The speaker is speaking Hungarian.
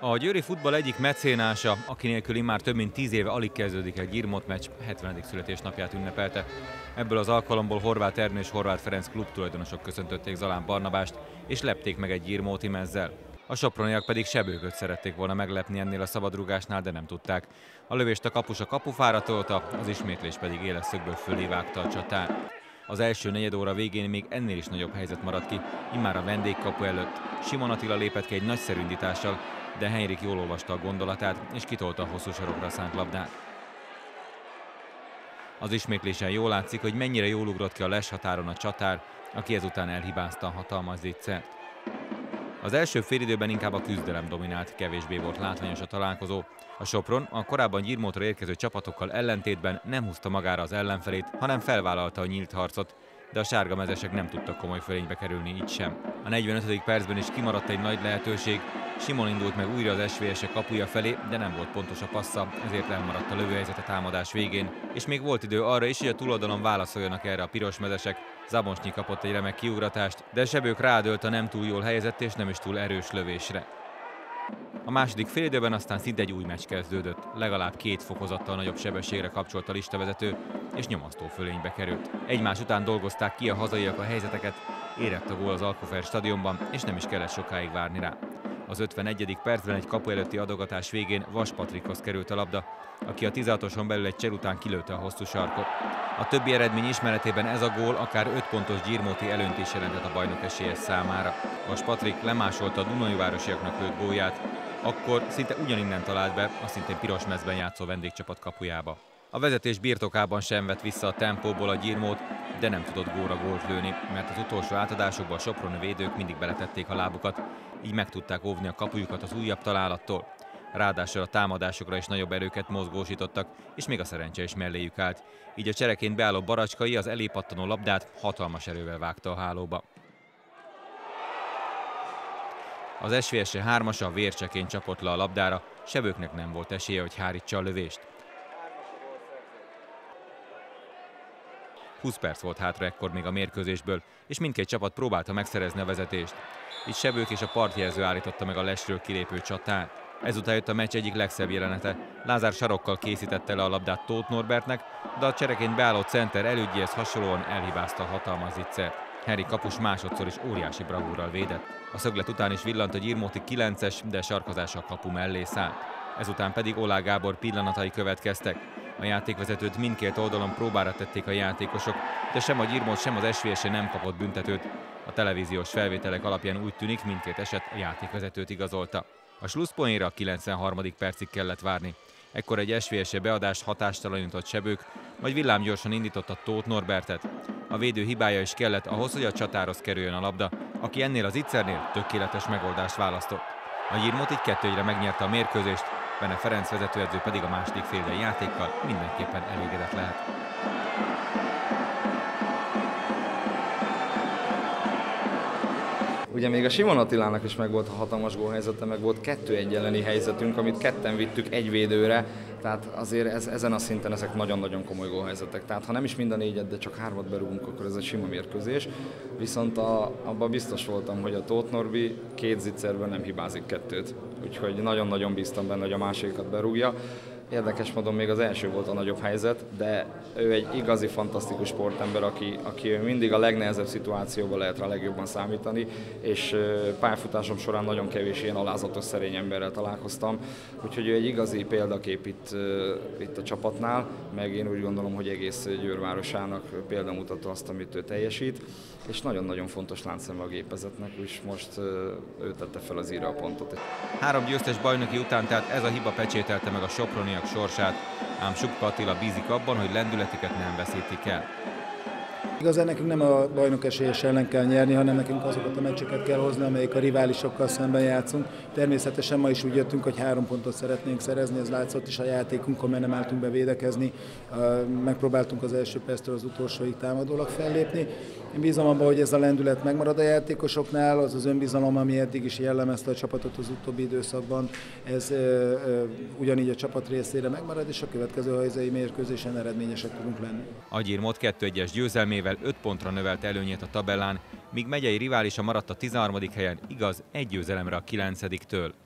A győri futball egyik mecénása, aki nélkül immár több mint 10 éve alig kezdődik egy Gyirmót meccs, 70. születésnapját ünnepelte. Ebből az alkalomból Horváth Ernő és Horváth Ferenc klub tulajdonosok köszöntötték Zalán Barnabást, és lepték meg egy gyirmóti mezzel. A soproniak pedig Sebőköt szerették volna meglepni ennél a szabadrugásnál, de nem tudták. A lövést a kapus a kapufára tolta, az ismétlés pedig éles szögből fölé vágta a csatár. Az első negyed óra végén még ennél is nagyobb helyzet maradt ki, immár a vendégkapu előtt. Simon Attila lépett ki egy nagyszerű indítással, de Henrik jól olvasta a gondolatát, és kitolta a hosszú sarokra szánt labdát. Az ismétlésen jól látszik, hogy mennyire jól ugrott ki a les határon a csatár, aki ezután elhibázta a hatalmas zicsert. Az első félidőben inkább a küzdelem dominált, kevésbé volt látványos a találkozó. A Sopron a korábban Gyirmótra érkező csapatokkal ellentétben nem húzta magára az ellenfelét, hanem felvállalta a nyílt harcot, de a sárgamezesek nem tudtak komoly fölénybe kerülni így sem. A 45. percben is kimaradt egy nagy lehetőség, Simon indult meg újra az SVS-e kapuja felé, de nem volt pontos a passza, ezért elmaradt a lövőhelyzet a támadás végén. És még volt idő arra is, hogy a túloldalon válaszoljanak erre a pirosmezesek. Zabonsnyi kapott egy remek kiugratást, de Sebők rádölt a nem túl jól helyezett és nem is túl erős lövésre. A második félidőben aztán szinte egy új meccs kezdődött. Legalább 2 fokozattal nagyobb sebességre kapcsolt a listavezető, és nyomasztó fölénybe került. Egymás után dolgozták ki a hazaiak a helyzeteket, érett a gól az Alkofer stadionban, és nem is kellett sokáig várni rá. Az 51. percben egy kapu előtti adogatás végén Vas Patrikhoz került a labda, aki a 16-oson belül egy csel után kilőtte a hosszú sarkot. A többi eredmény ismeretében ez a gól akár 5 pontos gyirmóti előnyt is jelentett a bajnok esélyes számára. Vas Patrik lemásolta a Dunaújvárosiaknak lőtt gólját, akkor szinte ugyaninnen talált be a szintén piros mezben játszó vendégcsapat kapujába. A vezetés birtokában sem vett vissza a tempóból a Gyirmót, de nem tudott góra gólt lőni, mert az utolsó átadásokban a soproni védők mindig beletették a lábukat, így meg tudták óvni a kapujukat az újabb találattól. Ráadásul a támadásokra is nagyobb erőket mozgósítottak, és még a szerencse is melléjük állt. Így a csereként beálló Baracskai az elépattanó labdát hatalmas erővel vágta a hálóba. Az SVS 3-asa vércseként csapott le a labdára, Sebőknek nem volt esélye, hogy hárítsa a lövést. 20 perc volt hátra ekkor még a mérkőzésből, és mindkét csapat próbálta megszerezni a vezetést. Itt Sebők és a partjelző állította meg a lesről kilépő csatárt. Ezután jött a meccs egyik legszebb jelenete. Lázár sarokkal készítette le a labdát Tóth Norbertnek, de a csereként beálló center elődjéhez hasonlóan elhibázta a hatalmas zicsert. Henrik kapus másodszor is óriási bravúrral védett. A szöglet után is villant a gyirmóti 9-es, de sarkazása a kapu mellé szállt. Ezután pedig Olá Gábor pillanatai következtek. A játékvezetőt mindkét oldalon próbára tették a játékosok, de sem a Gyirmót, sem az SVS nem kapott büntetőt. A televíziós felvételek alapján úgy tűnik, mindkét eset a játékvezetőt igazolta. A slusszpoénra a 93. percig kellett várni. Ekkor egy SVS beadást hatástalanított Sebők, majd villámgyorsan indította Tóth Norbertet. A védő hibája is kellett ahhoz, hogy a csatárhoz kerüljön a labda, aki ennél az ittszernél tökéletes megoldást választott. A Gyirmót így 2-1-re megnyerte a mérkőzést, Bene Ferenc vezetőedző pedig a második félidei játékkal mindenképpen elégedett lehet. Ugye még a Simon Attilának is megvolt a hatalmas gólhelyzete, meg volt 2-1 elleni helyzetünk, amit ketten vittük egy védőre, tehát azért ezen a szinten ezek nagyon-nagyon komoly gólhelyzetek. Tehát ha nem is mind a 4-et, de csak 3-at berúgunk, akkor ez egy sima mérkőzés. Viszont abban biztos voltam, hogy a Tóth Norbi 2 zicserben nem hibázik 2-t. Úgyhogy nagyon-nagyon bíztam benne, hogy a másikat berúgja. Érdekes módon még az első volt a nagyobb helyzet, de ő egy igazi fantasztikus sportember, aki mindig a legnehezebb szituációban lehet rá legjobban számítani, és pályafutásom során nagyon kevés ilyen alázatos, szerény emberrel találkoztam, úgyhogy ő egy igazi példakép itt a csapatnál, meg én úgy gondolom, hogy egész Győrvárosának példamutató azt, amit ő teljesít, és nagyon-nagyon fontos láncszeme a gépezetnek, és most ő tette fel az íra a pontot. 3 győztes bajnoki után tehát ez a hiba pecsételte meg a soproniak sorsát, ám Supka Attila bízik abban, hogy lendületüket nem veszítik el. Igazán nekünk nem a bajnok esélyes ellen kell nyerni, hanem nekünk azokat a meccseket kell hozni, amelyik a riválisokkal szemben játszunk. Természetesen ma is úgy jöttünk, hogy 3 pontot szeretnénk szerezni, ez látszott is a játékunkon, mert nem álltunk be védekezni. Megpróbáltunk az első perctől az utolsóig támadólag fellépni. Én bízom abban, hogy ez a lendület megmarad a játékosoknál, az az önbizalom, ami eddig is jellemezte a csapatot az utóbbi időszakban, ez ugyanígy a csapat részére megmarad, és a következő hazai mérkőzésen eredményesek tudunk lenni. A Gyirmót 2-1-es győzelmével 5 pontra növelte előnyét a tabellán, míg megyei riválisa maradt a 13. helyen, igaz, 1 győzelemre a 9-től.